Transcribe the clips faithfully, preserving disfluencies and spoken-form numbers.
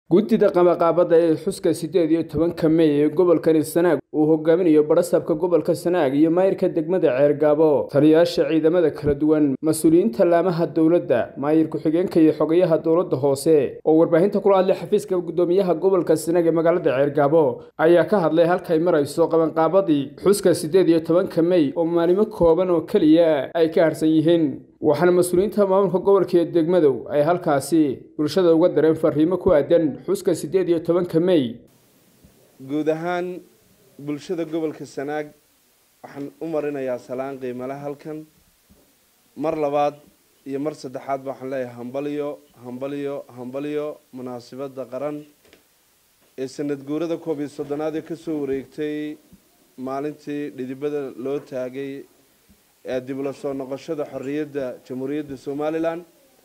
Guddida qabanqaabada ee xuska sideed iyo tobanka May ee gobolka Sanaag uu hogaaminayo barasabka gobolka Sanaag iyo maayirka degmada Ceergabo taliyayaasha ciidamada kala duwan mas'uuliyiinta laamaha dawladda maayir ku-xigeenka iyo xogayaha dawladda hoose oo warbaahinta kula hadlay xafiiska gudoomiyaha gobolka Sanaag ee magaalada Ceergabo ayaa ka hadlay halka ay marayso qabanqaabadii xuska sideed iyo tobanka May oo maalmo kooban oo kaliya ay ka harsan yihiin waxaana mas'uuliyiinta maamulka gobolka iyo degmadu ay halkaasi bulshada uga dareen fariimo ku aadan xuska sideed iyo tobanka May guud ahaan bulshada gobolka Sanaag waxaan u marinayaa salaan qiimo leh halkan mar labaad iyo mar saddexaad waxaan leeyahay hambaliyo hambaliyo hambaliyo munaasabada qaran ee sanad guurada koob iyo soddonaad ee ka soo wareegtay maalintii dhidibada loo taagay ee dib u soo noqoshada xorriyadda jamhuuriyadda Somaliland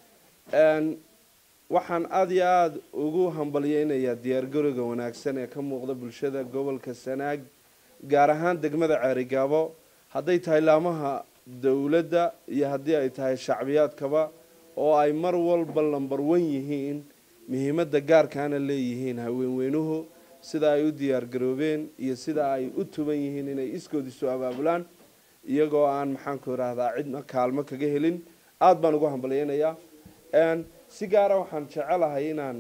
een waxaan aad iyo aad ugu hambaliyeynayaa diyaar garowga wanaagsan ee ka muuqda bulshada gobolka Sanaag gaar ahaan degmada Ceergabo haday tahay laamaha dawladda iyo hadii ay tahay shacbiyaadkaba oo ay mar walba lambar one yihiin muhiimadda gaarkaana leeyihiin haweenweynuhu sida ay u diyaar garoobeen iyo sida ay u tuban yihiin inay iskood isu abaabulaan iyagoo aan maxaan ku raahdaa cidna kaalmo kaga helin aad baan ugu hambaliyeynayaa een si gaar ah waxaan jecelahay inaan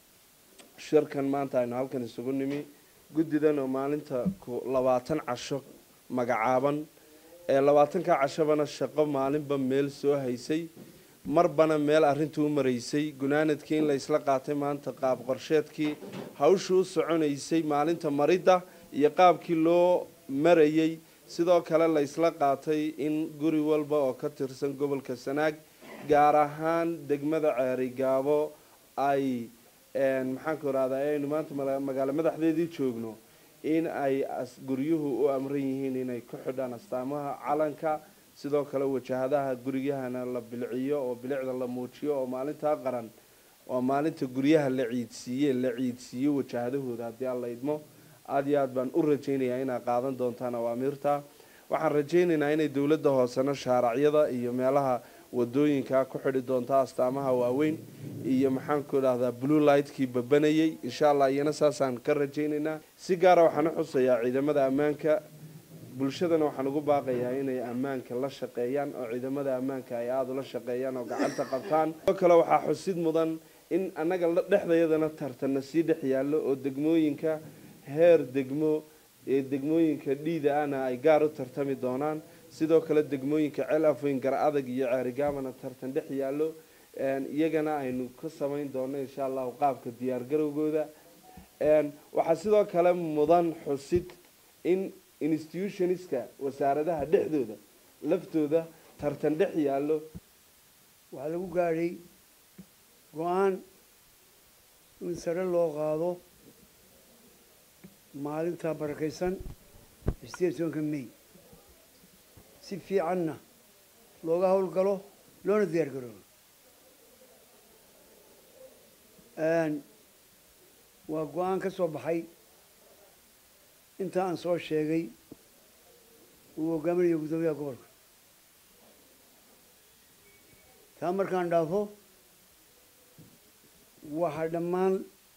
shirkan maanta aynu halkan isugu nimi guddidan oo maalinta labaatan casho magacaaban ee labaatanka cashobana shaqo maalinba meel soo haysay marbana meel arrintu u mareysay gunaanadkii in la isla qaatay maanta qaab qorsheedkii hawshu u soconaysay maalinta maridda iyo qaabkii loo marayay sidoo kale la isla qaatay in guri walba oo ka tirsan gobolka Sanaag gaar ahaan degmada Ceergabo ay een maxaan ku raadayay aynu maanta magaalo madaxdeedii joogno in ay guryuhu u amran yihiin inay ku xidhaan astaamaha calanka sidoo kale wajahadaha guriyahana la bilciyo oo bilicda la muujiyo oo maalinta qaran oo maalinta guryaha la ciidsiiyay la ciidsiiyo wajahadahooda hadii alla idmo aad iyo aad baan u rajaynayaa inay qaadan doontaan awaamirta waxaan rajaynaynaa inay dawladda hoosena shaaracyada iyo meelaha wadooyinka ku xidhi doonta astaamaha waaweyn iyo maxaan ku raahdaa blue light-kii babanayay insha Allah iyana saasaan ka rajaynaynaa si gaar ah waxaan u xusayaa ciidamada ammaanka bulshadana waxaan ugu baaqayaa inay ammaanka la shaqeeyaan oo ciidamada ammaanka ay aad ula shaqeeyaan oo gacanta qabtaan oo kale waxaa xusid mudan in anaga dhexdeedana tartan sii dhex yaalo oo degmooyinka heer degmo ee degmooyinka dhiida ana ay gaar u tartami doonaan sidoo kale degmooyinka Ceelafweyn gar adag iyo Ceergabana tartan dhex yaalo een iyagana aynu ka sameyn doono insha Allah qaabka diyaar garowgooda een waxa sidoo kale mudan xusid in institutionska wasaaradaha dhexdooda laftooda tartan dhex yaalo waxa lagu gaaray go'aan in sare loo qaado maalinta barakeysan sideed iyo tobanka May si fiicanna looga howlgalo loona diyaar garoobo een waa go'aan ka soo baxay inta aan soo sheegay uu hogaaminayo gudoomiyaha gobolka taa markaan dhaafo waxaa dhammaan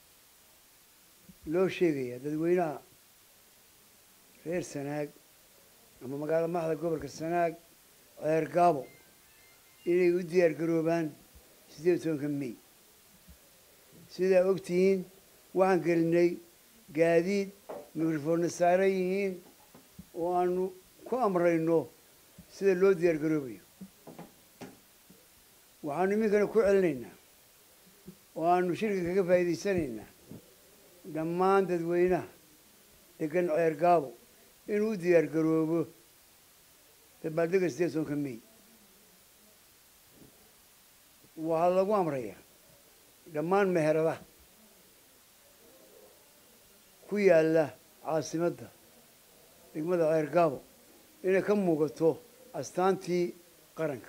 loo sheegayaa dadweynaha reer Sanaag ama magaalada madaxda gobolka Sanaag Ceergabo inay u diyaar garoobaan sideed iyo tobanka May sida ogtihiin waxaan gelinay gaadiid mikrafoon saaran yihiin oo aanu ku amrayno sida loo diyaar garoobayo waxaanu iminkana ku celinaynaa oo aanu shirka kaga faa'iidaysanaynaa dhammaan dadweynaha degan Ceergabo inuu u diyaar garoobo dabaaldega sideed iyo tobanka May waxaa lagu amrayaa dhammaan meheradaha ku yaala caasimadda degmada Ceergabo inay ka muuqato astaantii qaranka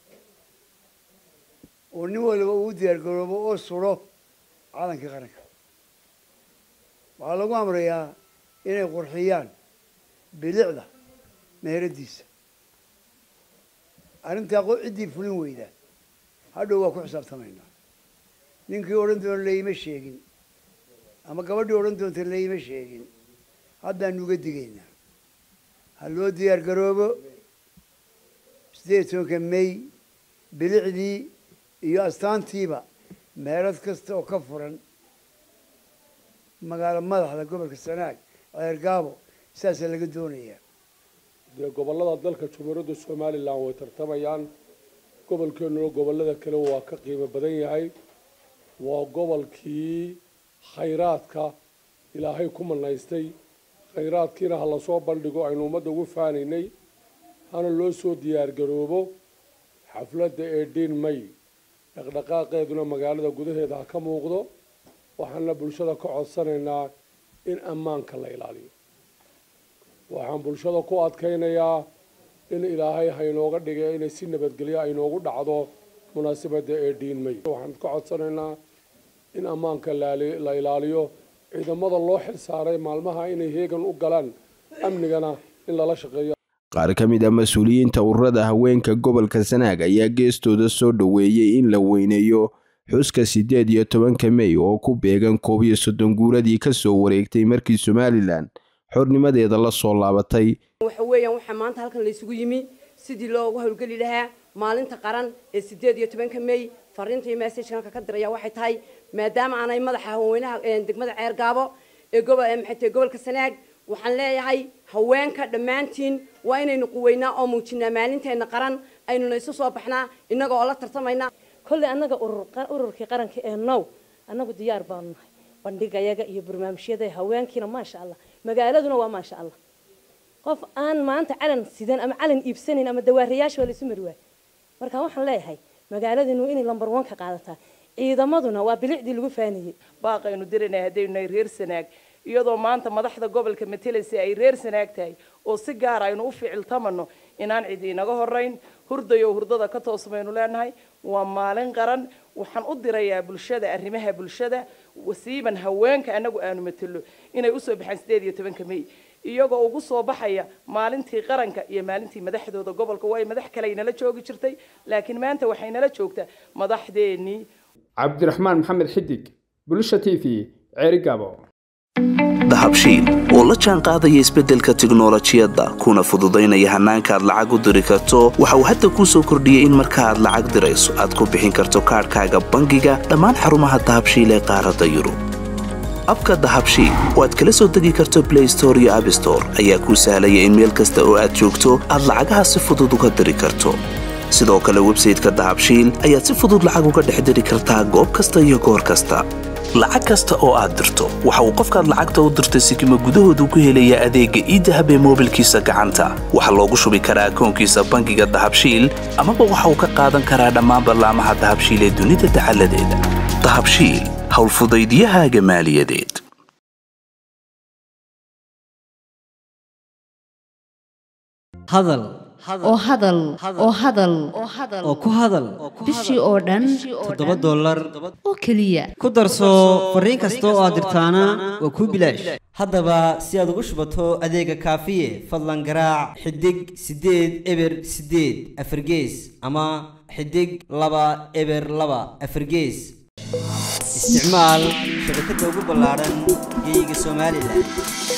oo nin walba uu diyaar garoobo oo suro calankii qaranka waxaa lagu amrayaa inay qurxiyaan bilicda meheradiisa arrintaa qof ciddii fulin weyda hadhow waa ku xisaabtamaynaa ninkii odhan doona layma sheegin ama gabadhii odhan doonta layma sheegin haddaanu uga digaynaa ha loo diyaar garoobo sideed iyo tobanka may bilicdii iyo astaantiiba meelad kasta oo ka furan magaalo madaxda gobolka Sanaag Ceergaabo sidaas laga doonayaa de gobolada dalka Jamhuuriyadda Soomaaliland way tartamayaan gobolkeenu gobolada kale waa ka qiimo badan yahay waa gobolkii khayraadka ilaahay ku manaystay khayraadkiina hala soo bandhigo aynu umada ugu faaninay hana loo soo diyaar garoobo xafladda eighteen May dhaqdhaqaaqeeduna magaalada gudaheeda ka muuqdo waxaana bulshada ka codsanaynaa in ammaanka la ilaaliyo waxaan bulshada ku adkaynayaa in ilaahay haynooga dhigay inay si nabadgelyo ay noogu dhacdo munaasabadda eighteen May waxaan ka codsanaynaa in ammaanka la ilaaliyo ciidamada loo xil saaray maalmaha inay heegan u galaan amnigana in lala shaqeeyo qaar ka mid ah mas'uuliyiinta ururada haweenka gobolka Sanaag ayaa geestooda soo dhaweeyay in la weyneeyo xuska sideed iyo tobanka May oo ku beegan koob iyo soddon guuradii ka soo wareegtay markii Somaliland xornimadeeda la soo laabatay waxa weeyaan waxa maanta halkan la isugu yimi sidii loogu hawlgali lahaa maalinta qaran ee sideed iyo tobanka May fariinta iyo message-ka ka diraya waxay tahay maadaama aanay madaxa haweenaha degmada Ceergaabo ee gobolka Sanaag waxaan leeyahay haweenka dhamaantiin waa inaynu quweynaa oo muujinaa maalinteena qaran aynu isu soo baxnaa inaga oo la tartamayna kulli anaga ururkii qaranka ee now anagu diyaar baan nahay bandhigayaga iyo barnaamijyada haweenkiina ma sha Allah magaaladuna waa ma sha Allah qof aan maanta calan sidan ama calan iibsanin ama dawaariyaasha wala isu marwaa marka waxaan leeyahay magaaladinu inay lambar one ka qaadataa ciidamaduna waa bilicdii lagu faaniyay baaqaynu dirinay hadaynu reer Sanaag iyadoo maanta madaxda gobolka Metelsi ay reer Sanaag tahay oo si gaar ah aynu u ficiltamano inaan cid inaga horeyn hurdayo hurdada ka toosmaynu leenahay waa maalin qaran waxaan u dirayaa bulshada arrimaha bulshada wasiiban haweenka anagu aanu matalo inay u soo baxaan sideed iyo tobanka May iyagoo ugu soo baxaya maalintii qaranka iyo maalintii madaxdooda gobolka way madax kale inala joogi jirtay laakiin maanta waxay nala joogtaa madaxdeeni Cabdiraxmaan Maxamed Xidig Bulsha T V Ceergaabo dahabshiil oo la jaan qaadaya isbeddelka tiknoolajiyadda kuna fududaynaya hanaanka aad lacag u diri karto waxa uu hadda kuu soo kordhiyay in marka aad lacag dirayso aad ku bixin karto kaarkaaga bangiga dhammaan xarumaha dahabshiil ee qaaradda Yurub abka dahabshiil oo aad kala soo degi karto Play Store iyo App Store ayaa kuu sahlaya in meel kasta oo aad joogto aad lacagaha si fudud uga diri karto sidoo kale website-ka dahabshiil ayaad si fudud lacag uga dhex diri kartaa goob kasta iyo goor kasta lacag kasta oo aad dirto waxa uu qofkaad lacagta u dirtay sikimo gudahoodu ku helayaa adeegga e-dahab ee moobilkiisa gacanta waxa loogu shubi karaa akoonkiisa bangiga dahabshiil amaba waxa uu ka qaadan karaa dhammaan barnaamijyada dahabshiil ee dunida dacaladeeda dahabshiil hawl fudaydiyahaaga maaliyadeed hadal oo hadal oo hadal oo ku hadal bishii oo dhan toddoba dollar oo kaliya ku darso fariin kasta oo aad dirtaana waa ku bilaash haddaba si aad ugu shubato adeega kaafiye fadlan garaac xidig sideed eber sideed afargees ama xidig laba eber laba afargees isticmaal shabakadda ugu ballaaran geeyiga Soomaaliland